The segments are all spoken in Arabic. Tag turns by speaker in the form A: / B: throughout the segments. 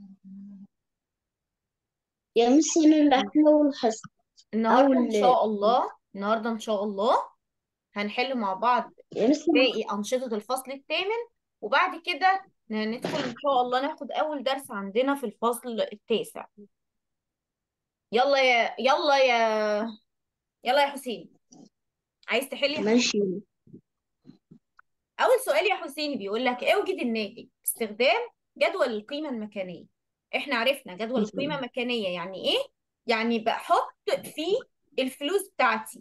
A: يا مس أنا اللي أحلى الحصة
B: النهارده ان
A: أول.
B: شاء الله النهارده ان شاء الله هنحل مع بعض
A: يا مس
B: باقي أنشطة الفصل الثامن، وبعد كده ندخل ان شاء الله ناخد اول درس عندنا في الفصل التاسع. يلا يا حسين، عايز تحل يا حسين؟
A: ماشي.
B: اول سؤال يا حسين بيقول لك اوجد الناتج باستخدام جدول القيمة المكانية. احنا عرفنا جدول القيمة المكانية يعني ايه؟ يعني بحط فيه الفلوس بتاعتي.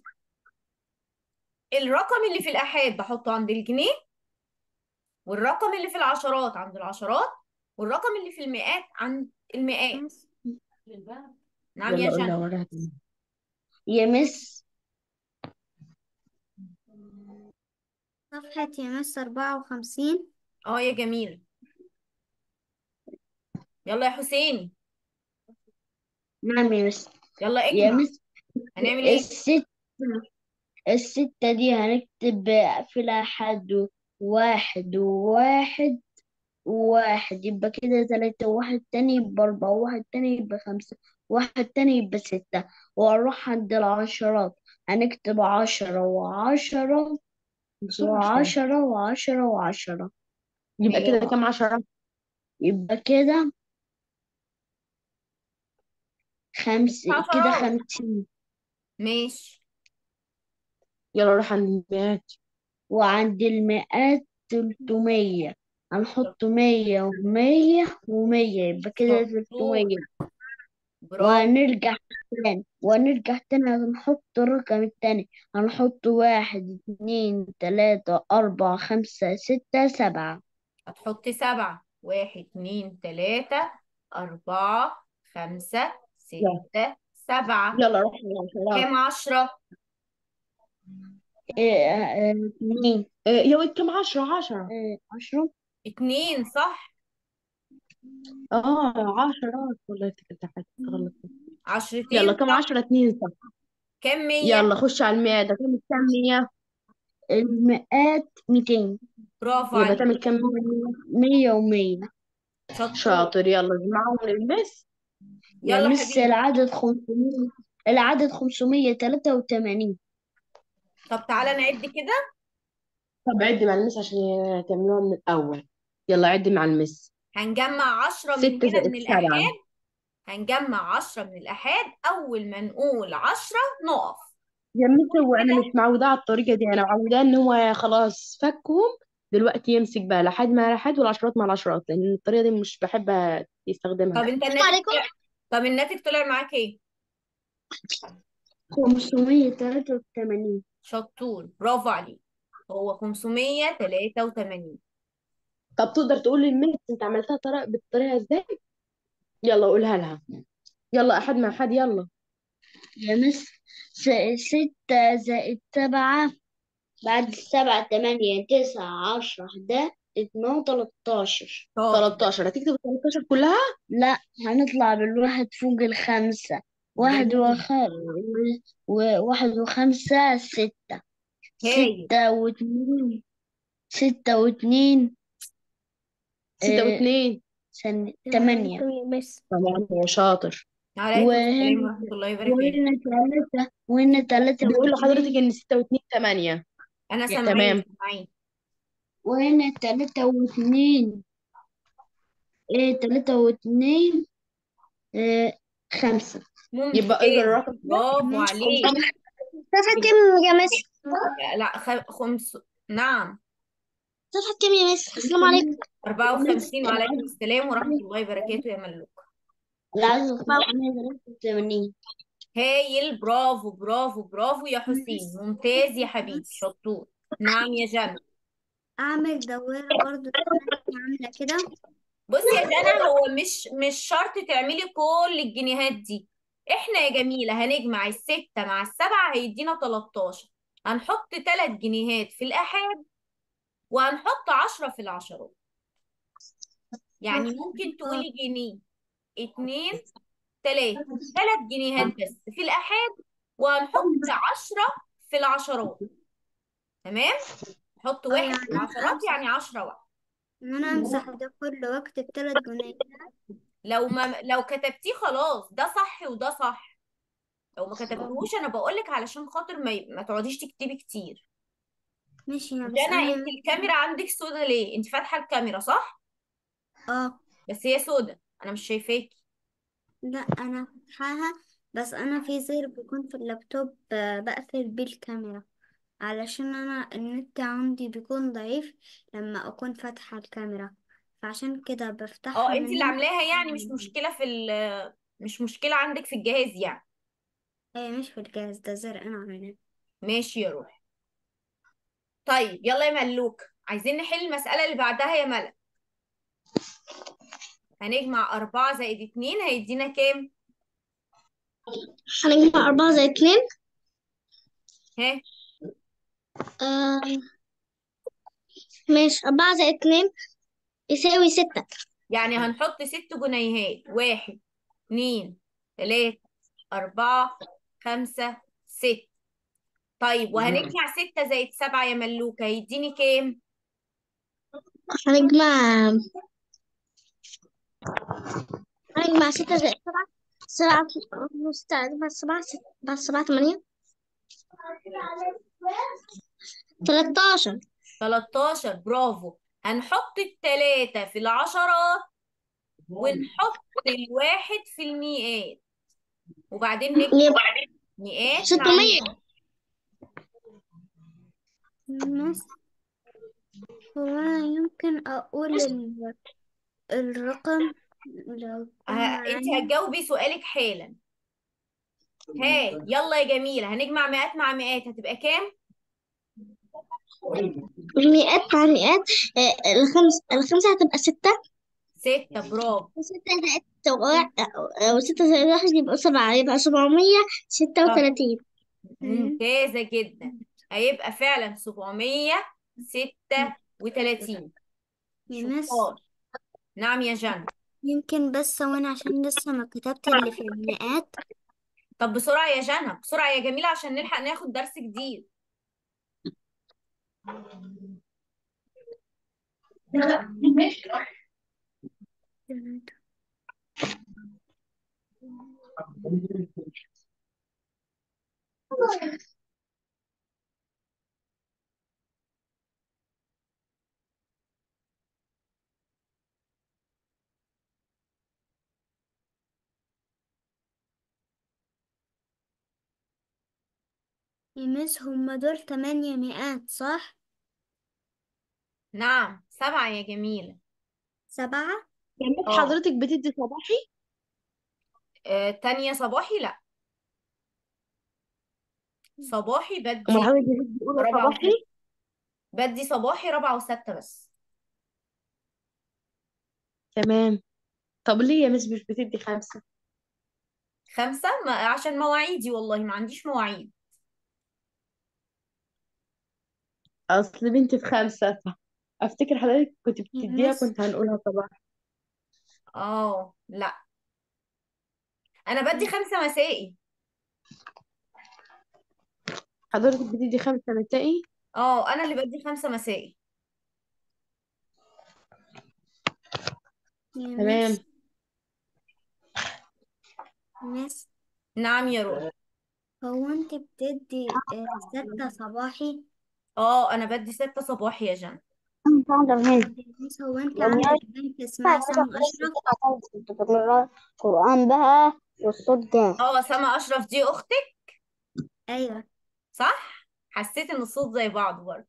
B: الرقم اللي في الآحاد بحطه عند الجنيه، والرقم اللي في العشرات عند العشرات، والرقم اللي في المئات عند المئات. نعم يا
A: يلا قول لها
B: جنى.
A: وراها. يا مس
C: صفحة يا مس 54.
B: اه يا جميل. يلا يا حسين،
A: نعم يا مس.
B: يلا
A: يا
B: اجمع.
A: مس
B: هنعمل ايه؟
A: الست الستة دي هنكتب في الأحد واحد وواحد وواحد، يبقى كده تلاتة، واحد تاني يبقى أربعة، واحد تاني يبقى خمسة، واحد تاني يبقى ستة. وأروح عند العشرات هنكتب عشرة وعشرة وعشرة وعشرة وعشرة.
D: يبقى كده
B: ماشي.
D: كام 10؟
A: يبقى كده كده
B: عشرات.
A: 50.
B: ماشي.
D: يلا روح عند المئات.
A: وعند المئات 300 هنحط 100 و100 يبقى كده
B: شطور.
A: 300.
B: برافو.
A: ونرجع تاني هنحط الرقم التاني. هنحط واحد اتنين تلاتة أربعة خمسة ستة سبعة.
B: هتحط سبعة، واحد اتنين تلاتة أربعة خمسة
D: يلا
B: ستة سبعة.
D: يلا روح العشرات.
B: كام 10؟
A: اتنين.
D: يا واد كام 10 10؟
A: 10.
B: اتنين صح.
D: اه 10 والله افتكرت حاجة غلط. يلا
B: عشرتين
D: كام
B: صح.
D: 10 2 صح.
B: كام 100؟
D: يلا خش على المئة، ده كام 100؟
A: المئات 200.
B: برافو
D: يبقى
B: عليك.
D: تعمل كام 100؟
A: 100 و100.
B: شطور.
D: شاطر، يلا اجمعهم للمس.
A: يا
B: يلا
A: مس
B: حبيبي.
A: العدد 583.
B: طب تعالى نعد كده.
D: طب عدي مع المس عشان تعملوها من الأول. يلا عدي مع المس.
B: هنجمع 10 من
D: 6
B: هنا
D: زائد
B: من
D: 7.
B: الآحاد. هنجمع 10 من الآحاد، أول ما نقول 10 نقف.
D: يا مس
B: نقول
D: هو انا
B: كده.
D: مش معودة على الطريقة دي، انا معودة ان هو خلاص فكهم. دلوقتي يمسك بقى لحد مع لحد والعشرات مع العشرات، لان الطريقة دي مش بحب يستخدمها.
B: طب أنت
A: السلام
B: الناتج
A: عليكم.
B: طلع. طب الناتج طلع معاك إيه؟
A: 583.
B: شطور، برافو عليك. هو 583.
D: طب تقدر تقول لي الميس انت عملتها بالطريقة ازاي؟ يلا قولها لها. يلا احد مع احد يلا.
A: يا مس 6 زائد 7. بعد السبعة 8 9 10 11 12 13.
B: شاطر.
D: 13 هتكتب ال 13 كلها.
A: لا، هنطلع بالواحد فوق الخمسة. واحد
B: جميل.
A: وواحد وخمسة 6.
B: هايل.
A: 6 و2. 6 و2.
D: 6 و2.
A: 8.
C: بس
D: تمام يا شاطر.
B: عليكم السلام
A: وهنا
B: ورحمة الله وبركاته.
A: وهنا 3
D: بيقول لحضرتك
A: و2.
D: ان 6 و2 8.
B: أنا سامعين
D: تمام.
B: سامعين.
A: وهنا 3 و2. 3 و2. 5.
D: يبقى اجر
B: ممتاز.
D: الرقم ده
B: برافو
C: ماشي.
D: 500.
B: عليك.
C: صفحة كام يا مس؟
B: لا نعم.
C: صفحة كام يا مس؟ السلام عليكم.
B: 54. وعليكم السلام ورحمة الله وبركاته يا ملوك.
A: العدد 583.
B: هايل، برافو برافو برافو يا حسين،
C: مس
B: ممتاز يا حبيبي،
C: مس
B: شطور. نعم يا جنى.
C: أعمل دوائر برضو زي ما انتي عاملة كده.
B: بصي يا جنى، هو مش شرط تعملي كل الجنيهات دي. احنا يا جميلة هنجمع الستة مع السبعة هيدينا 13. هنحط 3 جنيهات في الآحاد، وهنحط 10 في العشرات. يعني ممكن تقولي جنيه، اتنين، تلاتة. 3 جنيهات بس في الآحاد، وهنحط 10 في العشرات. تمام. نحط
C: اه
B: واحد
C: يعني
B: في
C: أنا
B: العشرات
C: أمسح
B: يعني 10 واحد.
C: إن أنا أمسح ده كله وأكتب 3 جنيه.
B: لو كتبتيه خلاص ده صح وده صح. لو ما كتبتهوش انا بقولك علشان خاطر ما تقعديش تكتبي كتير.
C: ماشي يا مس.
B: جانا،
C: انا
B: انت الكاميرا عندك سودا ليه؟ انت فاتحه الكاميرا صح؟
C: اه
B: بس هي سودا، انا مش شايفاكي.
C: لا، انا فاتحاها، بس انا في زر بيكون في اللابتوب بقفل بيه الكاميرا، علشان انا النت عندي بيكون ضعيف لما اكون فاتحة الكاميرا، فعشان كده
B: اه،
C: بفتحها
B: انت
C: من
B: اللي
C: هنا.
B: عاملاها يعني، مش مشكله عندك في الجهاز يعني.
C: هي مش في الجهاز ده، زر انا عاملاه.
B: ماشي يا روحي. طيب يلا يا ملوك، عايزين نحل المساله اللي بعدها يا ملك. هنجمع 4 زائد 2 هيدينا كام؟
A: هنجمع 4 زائد 2.
B: ها؟
A: آه ماشي، 4 زائد 2 يساوي 6.
B: يعني هنحط 6 جنيهات: 1 2 3 4 5 6. طيب وهنجمع 6 زائد 7 يا ملوك هيديني كام؟
A: هنجمع هنجمع 6 زائد 7. 7 6 7 8 13.
B: 13، برافو. هنحط التلاتة في العشرات ونحط الواحد في المئات، وبعدين نكتب
A: يبقى
B: مئات مع
A: 600.
B: مئات.
C: بس هو أنا يمكن اقول الرقم لو كان
B: انت
C: معايا.
B: هتجاوبي سؤالك حالا. ها يلا يا جميلة، هنجمع مئات مع مئات هتبقى كام؟
A: المئات مع المئات. الخمسة هتبقى 6.
B: 6، برافو.
A: 6 زائد 1 يبقى 7، يبقى 736.
B: ممتازة جدا. هيبقى فعلا 736.
C: يا مس،
B: شطار. نعم يا جنى.
C: يمكن بس وانا عشان لسه ما كتبت اللي في المئات.
B: طب بسرعة يا جنى، بسرعة يا جميلة عشان نلحق ناخد درس جديد.
C: يا مس، هما دول 800 صح؟
B: نعم 7 يا جميلة.
C: 7.
D: يعني
B: اه.
D: حضرتك بتدي صباحي؟
B: تانية صباحي لا، صباحي
D: امال
B: بدي
D: حضرتك بتدي اولى
B: رابعة
D: صباحي؟
B: وستة. بدي صباحي رابعة وستة بس.
D: تمام. طب ليه يا مس مش بتدي 5؟
B: 5 عشان مواعيدي، والله ما عنديش مواعيد.
D: اصل بنتي في 5، افتكر حضرتك كنت
C: يا
D: بتديها،
C: مس.
D: كنت هنقولها طبعا.
B: اه لا، انا بدي 5 مسائي.
D: حضرتك بتدي 5 مسائي؟
B: اه انا اللي بدي 5 مسائي.
C: يا
D: تمام.
C: مس. مس،
B: نعم يا روح.
C: هو انت بتدي 6 صباحي؟
B: اه انا بدي 6 صباحي يا جنى.
C: مس، هو انت عندك بنت اسمها سما اشرف؟
A: قرآن بقى والصوت ده.
B: اه سما اشرف دي اختك؟
C: ايوه.
B: صح، حسيت ان الصوت زي بعض برضه.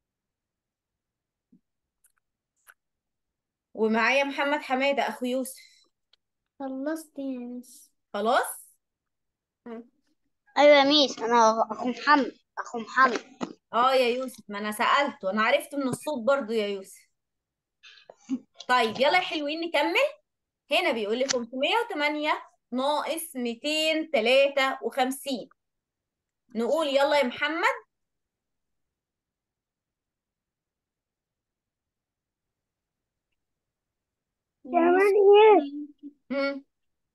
B: ومعايا محمد حمادة اخو يوسف.
C: خلصت يا مس.
B: خلاص.
A: ايوه يا ميس، انا اخو محمد.
B: اه يا يوسف، ما انا سألته، انا عرفت من الصوت برضو يا يوسف. طيب يلا يا حلوين نكمل. هنا بيقول لي 508 ناقص 253. نقول يلا يا محمد.
C: يا مس،
B: مم.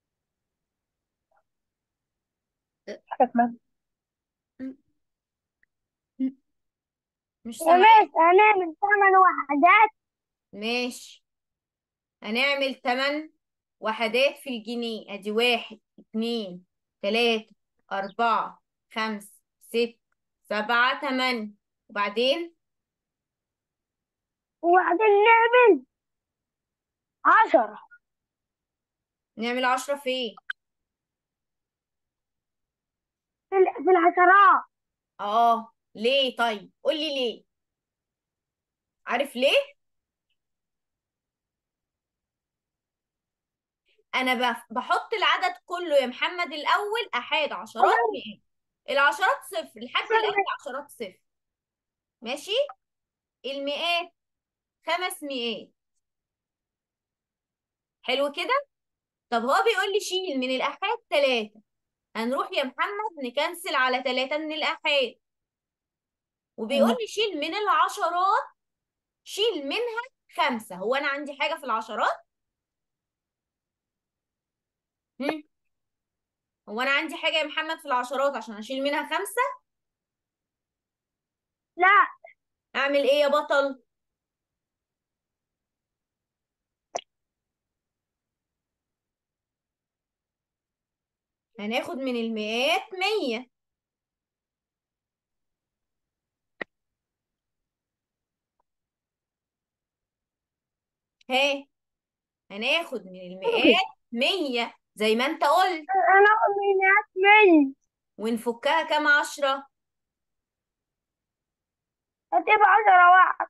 B: مش
A: يا
B: سامعة.
A: ميس هنعمل 8 وحدات.
B: ماشي، هنعمل 8 وحدات في الجنيه، ادي 1 2 3 4 5 6 7 8. وبعدين
A: نعمل 10
B: نعمل 10 فين؟
A: في العشرات.
B: اه ليه؟ طيب قولي ليه. عارف ليه؟ انا بحط العدد كله يا محمد الاول، احاد عشرات مئات. العشرات صفر لحد الان، العشرات صفر. ماشي. المئات 5 مئات. حلو كده. طب هو بيقول لي شيل من الآحاد 3. هنروح يا محمد نكنسل على 3 من الآحاد. وبيقول لي شيل من العشرات، شيل منها 5. هو أنا عندي حاجة في العشرات؟ هم؟ هو أنا عندي حاجة يا محمد في العشرات عشان أشيل منها 5؟
A: لا.
B: أعمل إيه يا بطل؟ هناخد من المئات 100. ها، هناخد من المئات 100 زي ما أنت قلت.
A: انا من
B: ونفكها كام 10؟
A: هتبقى 10 واحد.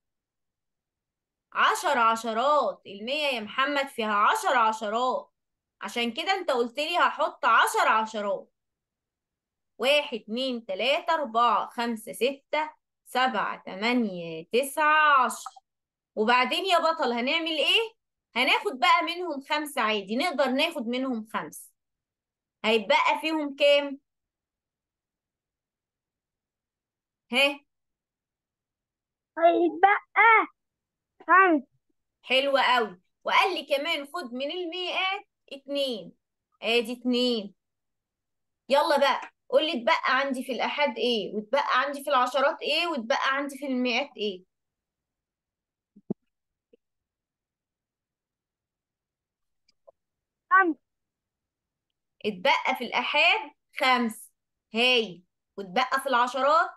B: 10 عشرات. 100 يا محمد فيها 10 عشرات، عشان كده انت قلت لي هحط 10 عشرات. 1 2 3 4 5 6 7 8 9 10. وبعدين يا بطل هنعمل ايه؟ هناخد بقى منهم 5 عادي، نقدر ناخد منهم 5. هيبقى فيهم كام؟ ها.
A: هيتبقى 5.
B: حلوة قوي. وقال لي كمان خد من المئات 2. ادي 2. يلا بقى قول لي اتبقى عندي في الآحاد ايه، واتبقى عندي في العشرات ايه، واتبقى عندي في المئات ايه.
A: 5.
B: اتبقى في الآحاد 5. هاي. واتبقى في العشرات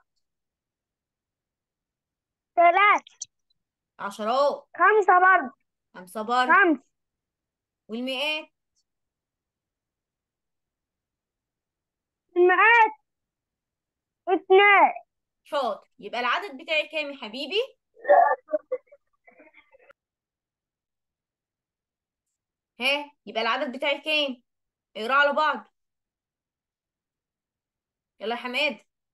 A: 3.
B: عشرات
A: 5 برضه.
B: 5 برضه.
A: 5.
B: والمئات
A: المئات 2.
B: شاطر. يبقى العدد بتاعي كام يا حبيبي؟ ها، يبقى العدد بتاعي كام؟ اقرا على بعض. يلا يا حماد،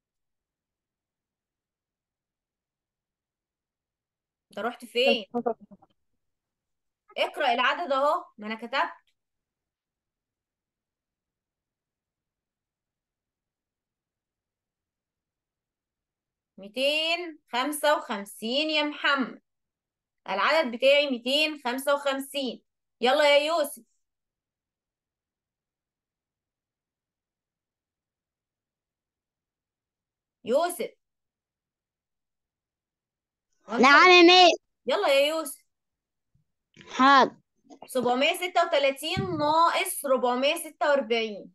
B: انت رحت فين؟ اقرا العدد اهو، ما انا كتبت. 255 يا محمد. العدد بتاعي 255. يلا يا يوسف. يوسف
A: نعم يا ميس.
B: يلا يا يوسف.
A: حاضر.
B: 736 ناقص 446.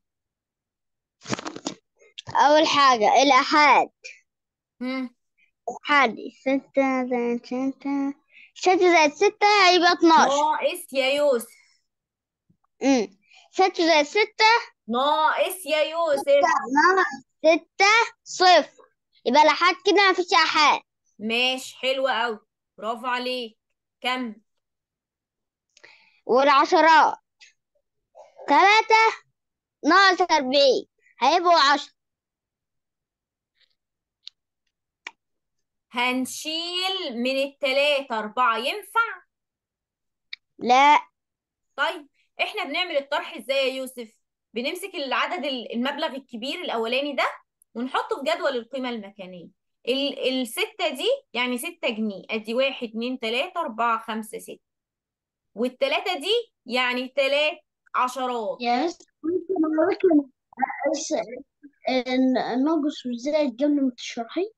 A: أول حاجة الآحاد.
B: هم.
A: حادي 6 زائد 6. 6 زائد 6 هيبقى 12.
B: ناقص يا يوسف.
A: 6 زائد 6
B: ناقص يا يوسف.
A: ناقص 6 صفر. يبقى الآحاد كده مفيش آحاد.
B: ماشي، حلو قوي. برافو عليك. كم؟
A: والعشرات 3 ناقص 40 هيبقوا 10.
B: هنشيل من التلاتة 4 ينفع؟
A: لا.
B: طيب احنا بنعمل الطرح ازاي يا يوسف؟ بنمسك العدد المبلغ الكبير الاولاني ده ونحطه في جدول القيمة المكانية. الستة دي يعني 6 جنيه، ادي 1 2 3 4 5 6. والتلاتة دي يعني 3 عشرات.
A: يس. ممكن ناقص وزائد قبل ما تشرحي.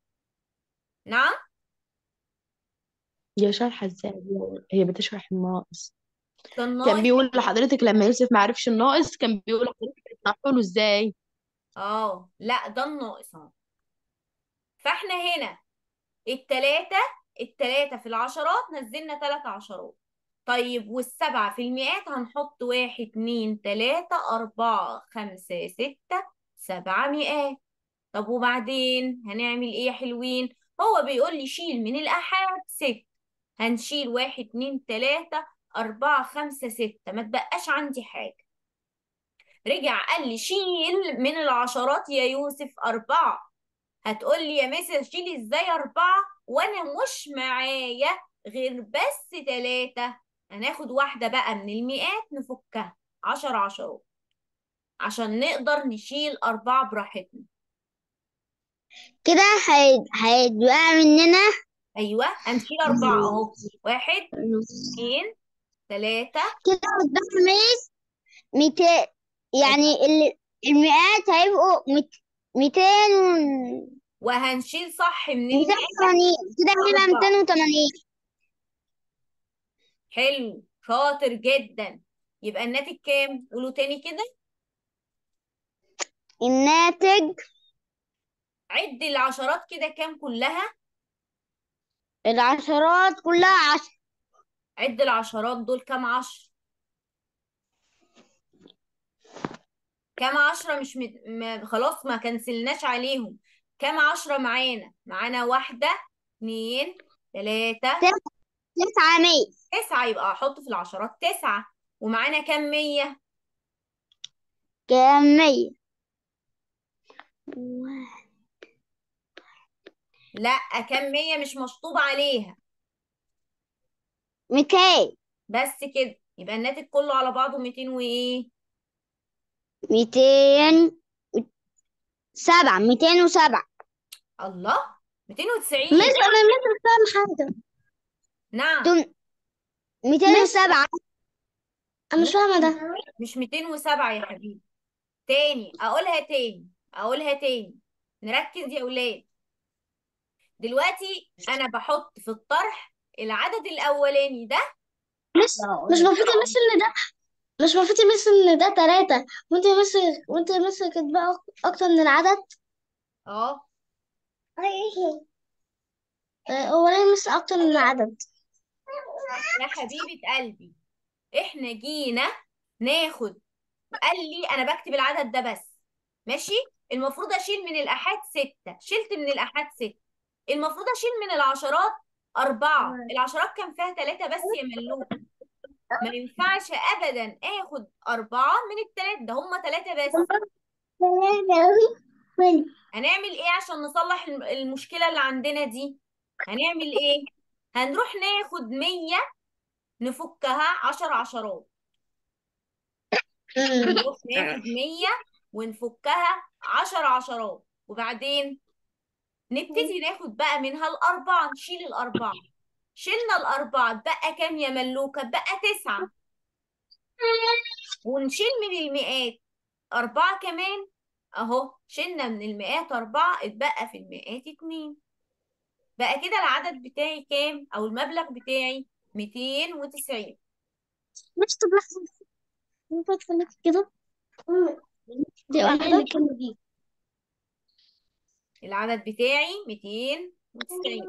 B: نعم.
D: هي شرحة ازاي؟ هي بتشرح الناقص.
B: ده
D: كان
B: الناقص.
D: بيقول لحضرتك لما يوسف ما عرفش الناقص كان بيقول لحضرتك اشرحوا له ازاي.
B: لا ده الناقص اهو. فاحنا هنا التلاتة، التلاتة في العشرات نزلنا 3 عشرات. طيب والسبعة في المئات هنحط 1 2 3 4 5 6 7 مئات. طب وبعدين هنعمل ايه يا حلوين؟ هو بيقول لي شيل من الآحاد 6. هنشيل 1 2 3 4 5 6، ما تبقاش عندي حاجة. رجع قال لي شيل من العشرات يا يوسف 4. هتقول لي يا مس شيل ازاي 4 وانا مش معايا غير بس 3؟ هناخد واحدة بقى من المئات نفكها 10 عشرات عشان نقدر نشيل 4 براحتنا.
C: كده هيتبقى مننا
B: ايوه هنشيل 4 اهو. 1 2 3.
C: كده قدام ميس 200. يعني المئات هيبقوا 200
B: وهنشيل صح من المئات
C: 280. كده هيبقى
B: 4.
C: 280.
B: حلو شاطر جدا. يبقى الناتج كام؟ قولوا تاني كده.
C: الناتج
B: عد العشرات كده كام كلها.
C: العشرات كلها 10.
B: عد العشرات دول كام 10؟ كام 10؟ مش خلاص ما كنسلناش عليهم. كام 10 معانا 1 2 3.
C: 9 ميس.
B: 9. يبقى احط في العشرات 9. ومعانا كام 100؟
C: كام 100؟
B: لا كام 100 مش مشطوب عليها.
C: 200.
B: بس كده يبقى الناتج كله على بعضه 200 وايه؟
C: 207. 207.
B: الله. 290.
C: مس انا مش فاهم حاجة.
B: نعم.
C: 207. انا مش فاهمة
B: مين؟
C: ده.
B: مش 207 يا حبيبي. تاني اقولها تاني، اقولها تاني. نركز يا اولاد. دلوقتي انا بحط في الطرح العدد الاولاني ده.
C: مش المفروض يمس ان ده مش المفروض يمس ان ده 3، وانت كاتبه اكتر من العدد.
B: اه
C: هو ليه يمس اكتر من العدد؟
B: يا حبيبة قلبي، احنا جينا ناخد. قال لي انا بكتب العدد ده بس. ماشي. المفروض اشيل من الاحاد 6، شلت من الاحاد 6. المفروض اشيل من العشرات 4. العشرات كان فيها 3 بس يا ملوك. ما ينفعش ابدا اخد 4 من التلات ده، هما 3 بس. هنعمل ايه عشان نصلح المشكلة اللي عندنا دي؟ هنعمل ايه؟ هنروح ناخد 100 نفكها 10 عشرات. نروح ناخد 100 ونفكها 10 عشرات. وبعدين نبتدي ناخد بقى منها الأربعة، نشيل الأربعة. شلنا الأربعة بقى كام يا ملوكة؟ بقى 9. ونشيل من المئات 4 كمان. أهو شلنا من المئات 4، اتبقى في المئات 2. بقى كده العدد بتاعي كام؟ أو المبلغ بتاعي 290.
C: مش طب لحظة، ينفع تخليك كده؟ دي
A: ايه
C: واحدة.
A: اللي كان دي؟
B: العدد بتاعي 290.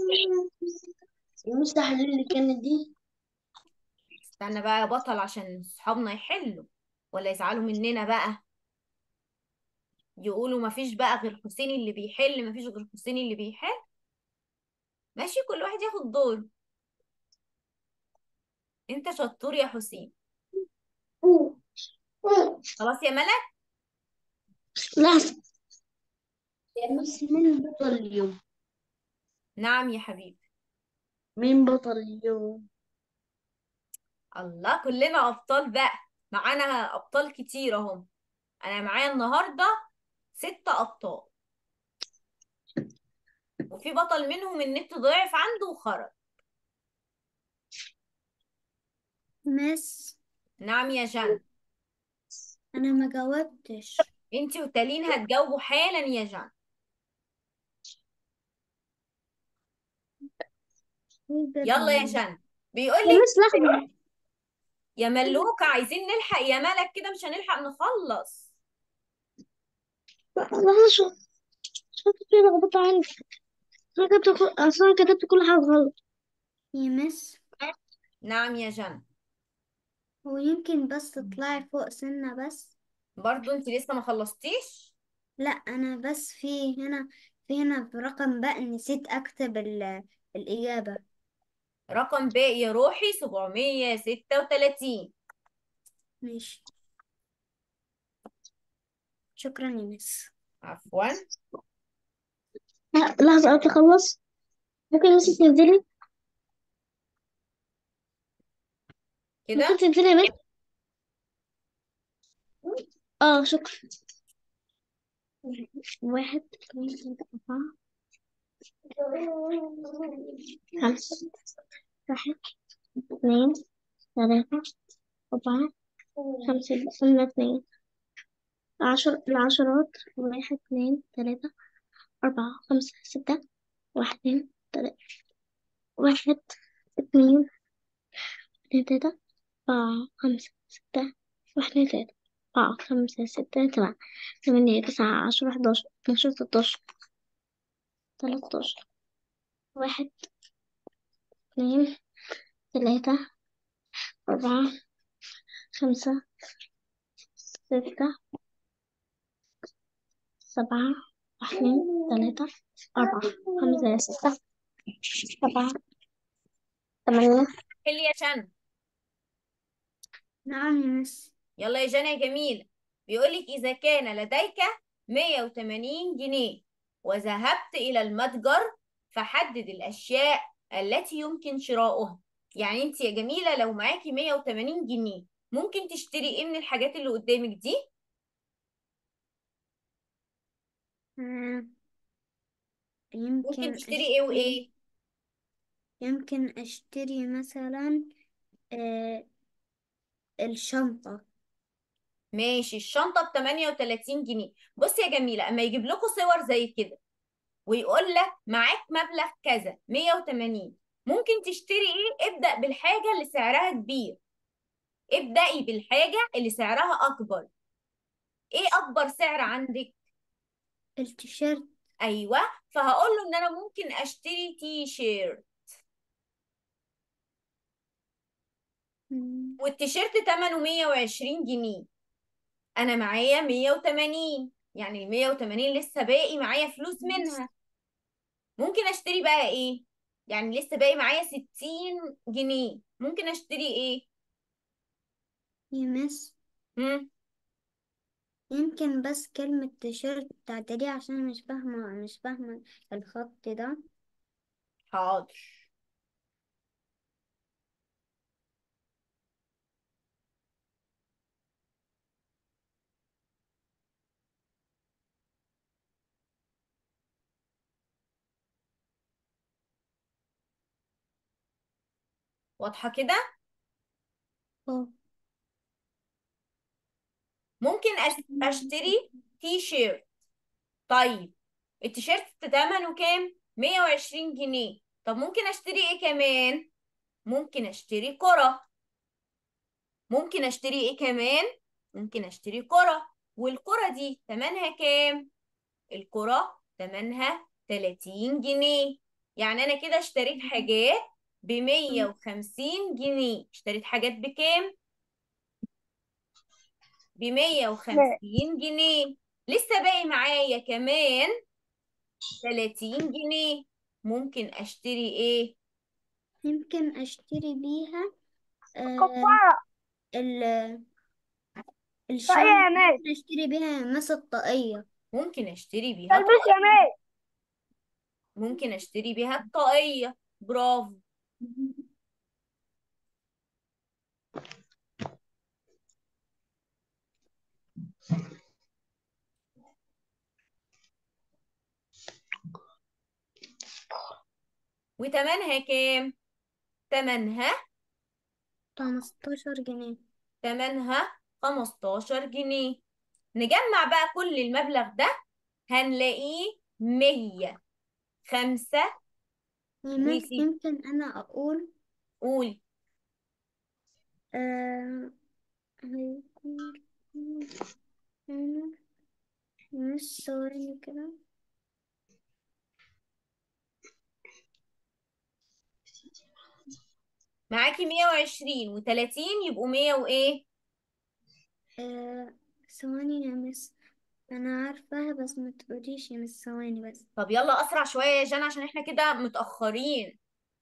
A: المستحيل اللي كانت دي.
B: استنى بقى يا بطل عشان صحابنا يحلوا ولا يزعلوا مننا بقى. يقولوا مفيش بقى غير حسين اللي بيحل، مفيش غير حسين اللي بيحل. ماشي كل واحد ياخد دور. انت شطور يا حسين. خلاص يا ملك.
C: لحظة.
A: يا ميس مين بطل اليوم؟
B: نعم يا حبيبي.
A: مين بطل اليوم؟
B: الله كلنا ابطال بقى. معانا ابطال كتير اهم. انا معايا النهارده 6 ابطال. وفي بطل منهم النت ضعف عنده وخرج.
C: مس
B: نعم يا جان.
C: انا ما جاوبتش.
B: انتي وتالين هتجاوبوا حالا يا جان. يلا يا جان. بيقول
C: يا
B: لك
C: مس لحظة.
B: يا ملوكة عايزين نلحق يا ملك، كده مش هنلحق نخلص.
A: لحظة شو في لخبطة عندي. أصلا كتبت كل حاجة غلط.
C: يا مس،
B: نعم يا جنى.
C: هو يمكن بس تطلعي فوق سنة بس.
B: برضو انت لسه ما خلصتيش؟
C: لا أنا بس في هنا برقم بقى نسيت أكتب الإجابة.
B: رقم باقي يا روحي 736.
C: ماشي، شكرا يا مس.
B: عفوا.
A: لحظة قبل أخلص، ممكن بس تنزلي، ممكن
B: كده
A: تنزلي يا بنت. اه شكرا. واحد اثنين ثلاثة أربعة خمسة. واحد اثنين ثلاثة أربعة خمسة، قلنا اثنين. العشرات، واحد اثنين ثلاثة أربعة خمسة ستة. واحد اثنين ثلاثة. واحد اثنين ثلاثة أربعة خمسة ستة. واحد اثنين ثلاثة أربعة خمسة ستة سبعة ثمانية تسعة عشرة حداشر اتناشر تلاتاشر 13. واحد اثنين ثلاثة أربعة خمسة ستة سبعة. واحد اثنين ثلاثة أربعة خمسة ستة سبعة ثمانية.
B: حلي يا جنى.
C: نعم يا مس.
B: يلا يا جنى يا جميلة. بيقولك إذا كان لديك 180 جنيه وذهبت إلى المتجر فحدد الأشياء التي يمكن شراؤها. يعني أنت يا جميلة لو معاكي 180 جنيه ممكن تشتري إيه من الحاجات اللي قدامك دي؟
C: آه،
B: ممكن
C: يمكن
B: تشتري إيه
C: أشتري
B: وإيه؟
C: يمكن أشتري مثلا آه الشنطة.
B: ماشي، الشنطة ب 38 جنيه. بص يا جميلة، أما يجيب لكم صور زي كده ويقول لك معاك مبلغ كذا 180، ممكن تشتري ايه؟ ابدأ بالحاجة اللي سعرها كبير. ابدأي بالحاجة اللي سعرها أكبر. ايه أكبر سعر عندك؟
C: التيشيرت.
B: أيوة. فهقول له إن أنا ممكن أشتري تي شيرت،
C: مم.
B: والتيشيرت تمنه 120 جنيه. أنا معايا 180، يعني ال 180 لسه باقي معايا فلوس منها. ممكن أشتري بقى ايه؟ يعني لسه باقي معايا 60 جنيه، ممكن أشتري ايه؟
C: يا مس،
B: هم؟
C: يمكن بس كلمة تيشيرت تعدلي عشان مش فاهمة الخط ده.
B: حاضر. واضحة كده؟
C: اه.
B: ممكن اشتري تي شيرت. طيب التيشيرت تمنه كام؟ 120 جنيه. طب ممكن اشتري ايه كمان؟ ممكن اشتري كرة. ممكن اشتري ايه كمان؟ ممكن اشتري كرة. والكرة دي تمنها كام؟ الكرة تمنها 30 جنيه. يعني انا كده اشتريت حاجات ب150 جنيه. اشتريت حاجات بكام؟ ب150 جنيه. لسه باقي معايا كمان 30 جنيه. ممكن اشتري ايه؟
C: يمكن أشتري بيها آه
A: كفارة.
C: ال-
A: طاقية
C: الشنطة.
A: يا مات.
C: ممكن أشتري بيها مس الطاقية.
B: ممكن اشتري بيها
A: تلبس يا
B: طاقية.
A: مات.
B: ممكن اشتري بيها الطاقية. برافو. وتمنها كام؟ تمنها
C: 15 جنيه.
B: تمنها 15 جنيه. نجمع بقى كل المبلغ ده هنلاقيه 105
C: يمكن
B: وستين.
C: يمكن أنا أقول
B: قولي.
C: آه هيكون هنا مش ثواني كده.
B: معاكي 120 و30 يبقوا 100 وإيه؟
C: ثواني يا مس، أنا عارفاها بس ما تقوليش يا مس، ثواني بس.
B: طب يلا أسرع شوية يا جنى عشان احنا كده متأخرين.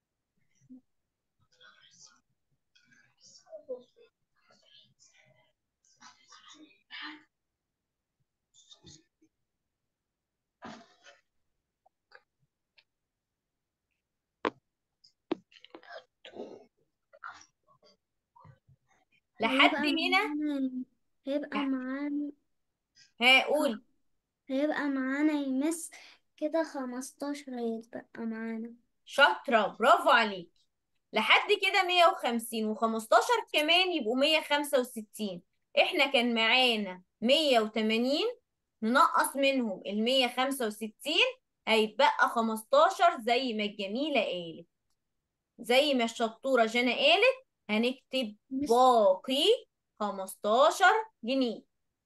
B: لحد
C: هيبقى
B: هنا.
C: معانا هيبقى معانا
B: ها قولي.
C: هيبقى معانا يا مس كده 15 هيتبقى معانا.
B: شاطرة، برافو عليك. لحد كده 150 و15 كمان يبقوا 165. احنا كان معانا 180، ننقص منهم ال 165 هيتبقى 15 زي ما الجميلة قالت. زي ما الشطورة جنى قالت هنكتب
C: مس
B: باقي 15 جنيه.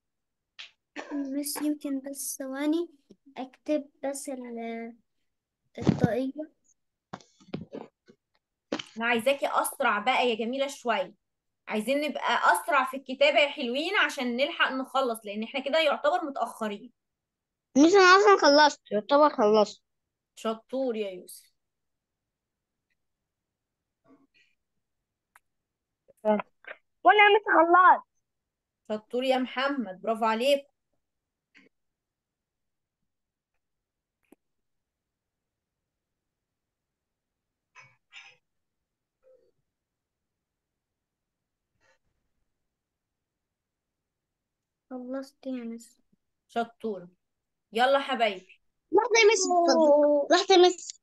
C: مس يمكن بس ثواني أكتب بس الطاقية.
B: انا عايزاكي اسرع بقى يا جميلة شوية. عايزين نبقى اسرع في الكتابة يا حلوين عشان نلحق نخلص لان احنا كده يعتبر متأخرين.
A: مش انا اصلا خلصت، يعتبر خلصت.
B: شطور يا يوسف.
A: وانا مش خلصت.
B: شطور يا محمد، برافو عليك.
C: خلصت يا مس.
B: شطور. يلا حبايبي.
A: لحظة يا مس، اتفضل لحظة يا مس.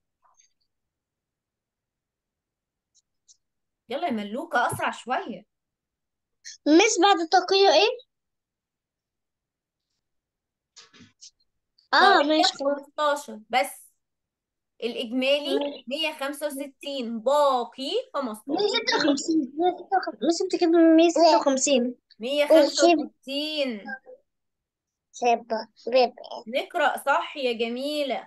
B: يلا يا ملوكة اسرع شوية.
A: مس بعد التقية ايه؟ اه
B: طاقية
A: ماشي خلاص.
B: 15 بس. الإجمالي 165 باقي 15 جنيه.
A: 156 مس انت كده 156. وشيب
B: 165.
A: شيب بيبقى
B: نقرأ صح يا جميلة.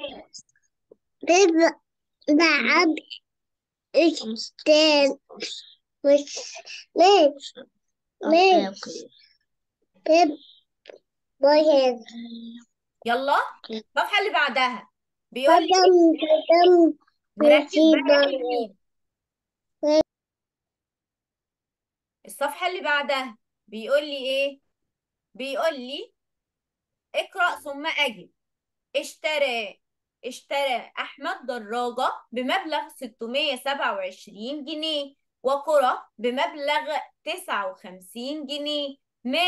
A: بيبقى بعد اجتان مش ليش ليش بيبقى واحد
B: يلا الصفحة اللي بعدها بيقول لي
A: قدم
B: نركز بقى يا
A: نصيبا.
B: حلوين. الصفحة اللي بعدها بيقول لي ايه؟ بيقول لي اقرأ ثم أجب. اشترى أحمد دراجة بمبلغ 627 جنيه وكرة بمبلغ 59 جنيه. ما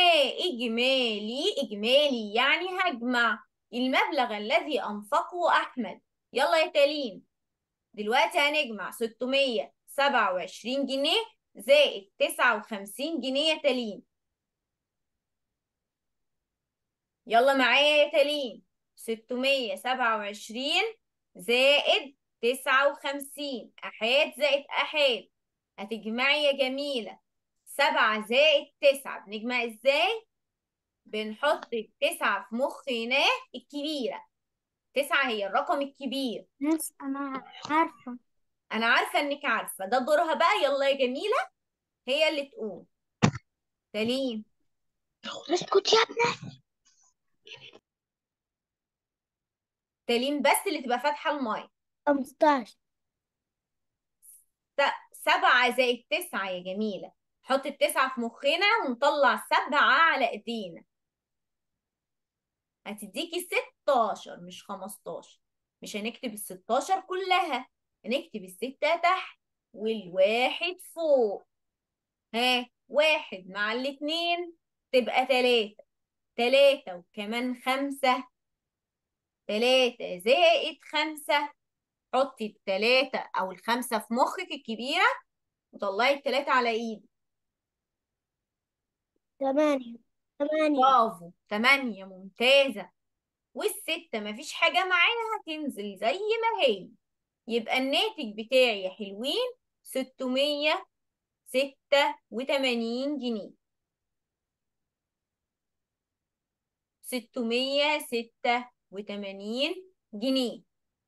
B: إجمالي يعني هجمع المبلغ الذي أنفقه أحمد. يلا يا تالين. دلوقتي هنجمع 627 جنيه زائد 59 جنيه يا تالين. يلا معايا يا تالين. 627 زائد 59 أحاد زائد أحاد. هتجمعي يا جميلة 7 زائد 9. بنجمع ازاي؟ بنحط التسعة في مخ هناه الكبيرة. 9 هي الرقم الكبير.
C: مس أنا عارفة.
B: أنا عارفة إنك عارفة. ده دورها بقى. يلا يا جميلة هي اللي تقول. تالين.
A: اسكت يا ابني.
B: تالين بس اللي تبقى فاتحة المايك.
A: 15.
B: 7 زائد 9 يا جميلة. حط التسعة في مخنا ونطلع 7 على ايدينا. هتديكي 16 مش 15. مش هنكتب ال16 كلها، هنكتب الستة تحت والواحد فوق. ها، 1 مع الاتنين تبقى 3. 3 وكمان 5. 3 زائد 5. حطي ال3 أو ال5 في مخك الكبيرة وطلعي ال3 على ايدك.
A: 8.
B: برافو، 8 ممتازة. والستة مفيش حاجة معاها هتنزل زي ما هي. يبقى الناتج بتاعي يا حلوين 686 جنيه. 686 جنيه.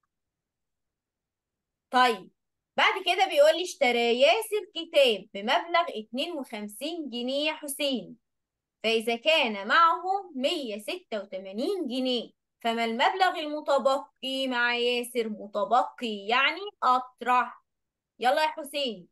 B: طيب بعد كده بيقول لي اشترى ياسر كتاب بمبلغ 52 جنيه يا حسين، فإذا كان معه 186 جنيه فما المبلغ المتبقي مع ياسر؟ متبقي يعني أطرح. يلا يا حسين،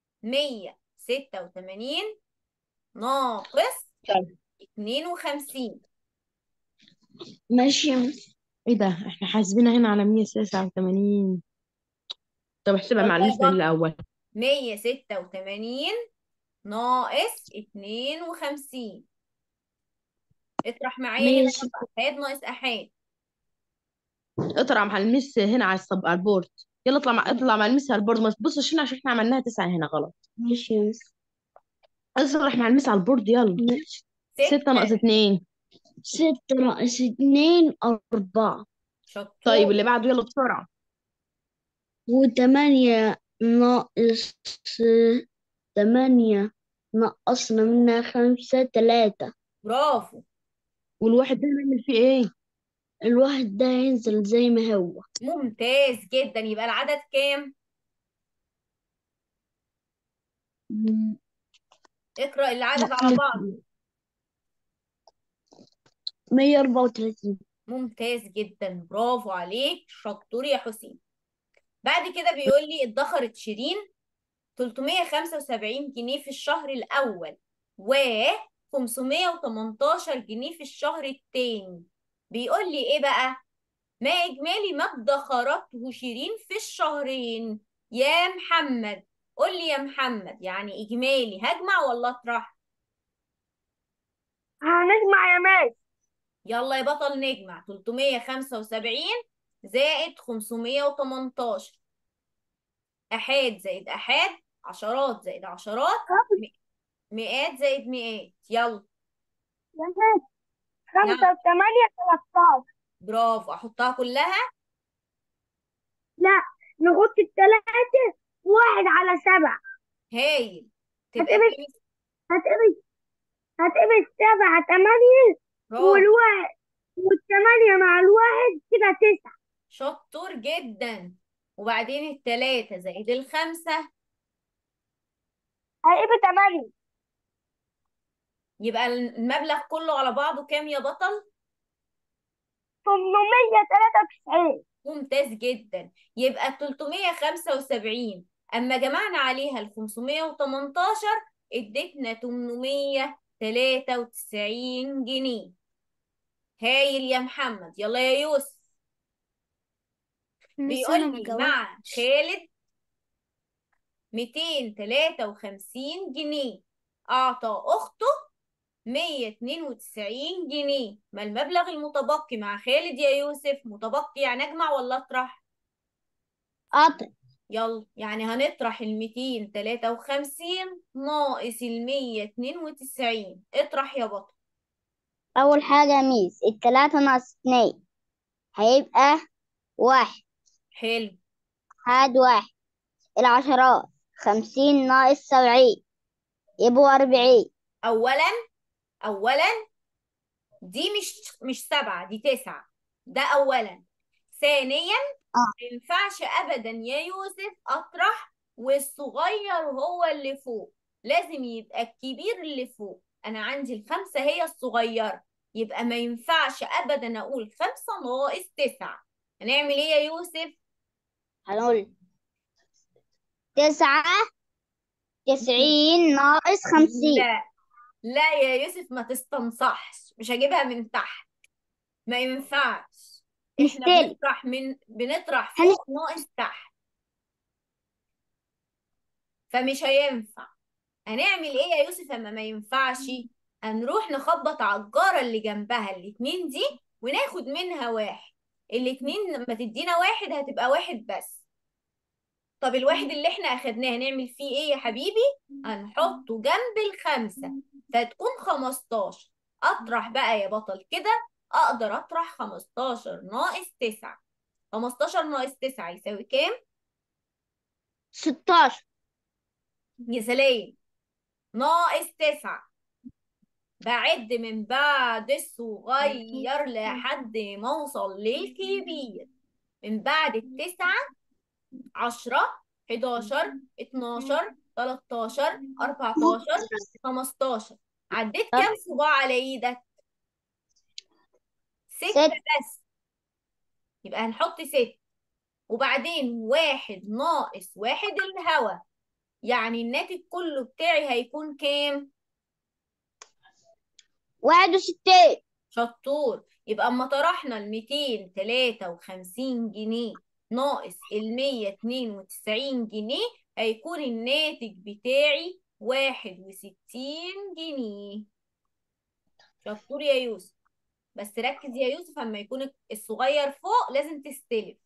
B: 186 ناقص
D: طيب
B: 52.
A: ماشي يا مس.
D: ايه ده، احنا حاسبينها هنا على 189. طب احسبها مع
B: يلا يا
D: المثل
B: بطل،
D: الأول.
B: 186 ناقص 52. اطرح معايا هنا،
A: ماشي.
B: يلا أحاد ناقص أحاد.
D: اطلع مع المس هنا على على البورد. يلا اطلع مع المس على البورد، ما تبصش هنا عشان احنا عملناها 9 هنا غلط.
A: ماشي يا مس.
D: اطلع مع المس على البورد يلا.
A: ماشي.
D: 6 ناقص
B: 6.
D: 2.
A: 6 ناقص 2 4.
D: طيب
B: شطور.
D: اللي بعده يلا بسرعة.
A: و8 ناقص 8 نقصنا منها 5 3.
B: برافو.
D: والواحد ده هنعمل فيه ايه؟
A: الواحد ده هينزل زي ما هو.
B: ممتاز جدا. يبقى العدد كام؟
A: م-
B: اقرأ العدد على بعض.
A: 134.
B: ممتاز جدا، برافو عليك، شطور يا حسين. بعد كده بيقول لي ادخرت شيرين 375 جنيه في الشهر الأول و 518 جنيه في الشهر الثاني. بيقول لي ايه بقى؟ ما إجمالي ما ادخرته شيرين في الشهرين يا محمد؟ قول لي يا محمد، يعني إجمالي هجمع ولا أطرح؟
A: هنجمع يا ماس.
B: يلا يا بطل نجمع. 375 زائد 518، أحاد زائد أحاد، عشرات زائد عشرات، مئات زائد مئات. يلا.
A: يا ماس،
B: نعم.
A: 5 و8 13.
B: برافو، أحطها كلها.
A: لا، نحط ال3 1 على 7.
B: هايل. تبقى
A: هتقبل
B: كام؟
A: هتقبل هتقبل 7 8.
B: برافو.
A: والواحد وال8 مع الواحد كده 9.
B: شطور جدا. وبعدين التلاتة زائد الخمسة
A: هيبقى 8.
B: يبقى المبلغ كله على بعضه كام يا بطل؟
A: 893.
B: ممتاز جدا. يبقى 375 أما جمعنا عليها ال 518 ادتنا 893 جنيه. هايل يا محمد. يلا يا يوسف.
C: مس
B: بيقول
C: انا ما
B: لي مع
C: جاوبتش.
B: خالد 253 جنيه، أعطى أخته 192 جنيه. ما المبلغ المتبقي مع خالد يا يوسف؟ متبقي يعني أجمع ولا أطرح؟
A: قطع.
B: يلا، يعني هنطرح 253 ناقص 192. اطرح يا بطل.
A: أول حاجة يا ميس، ال3 ناقص 2 هيبقى 1.
B: حلو.
A: هاد 1. العشرات 50 ناقص 70 يبقوا 40.
B: أولا أولا دي مش 7، دي 9. ده أولا. ثانيا،
A: اه.
B: ما ينفعش أبدا يا يوسف أطرح والصغير هو اللي فوق، لازم يبقى الكبير اللي فوق. أنا عندي ال5 هي الصغيرة، يبقى ما ينفعش أبدا أقول 5 ناقص 9. هنعمل إيه يا يوسف؟
A: هنقول 99 ناقص 50.
B: لا لا يا يوسف، ما تستنصحش، مش هجيبها من تحت، ما ينفعش. احنا
A: نستلم.
B: بنطرح
A: هن...
B: فوق ناقص تحت، فمش هينفع. هنعمل ايه يا يوسف اما ما ينفعش؟ هنروح نخبط على الجارة اللي جنبها الاتنين دي وناخد منها واحد. الاتنين لما تدينا واحد هتبقى واحد بس. طب الواحد اللي احنا اخدناه هنعمل فيه ايه يا حبيبي؟ هنحطه جنب ال5 فتكون 15. اطرح بقى يا بطل كده. اقدر اطرح 15 ناقص 9. 15 ناقص 9 يساوي كام؟
A: 16.
B: يا سلام. ناقص 9. بعد من بعد الصغير لحد ما اوصل للكبير. من بعد التسعة 10 11 12 13 14 15. عديت كام صباع على ايدك؟ 6
A: 6.
B: بس. يبقى هنحط 6 وبعدين 1 ناقص 1 الهوا، يعني الناتج كله بتاعي هيكون كام؟
A: 61.
B: شطور. يبقى اما طرحنا ال 253 جنيه ناقص ال 192 جنيه هيكون الناتج بتاعي 61 جنيه. شطور يا يوسف. بس ركز يا يوسف، اما يكون الصغير فوق لازم تستلف.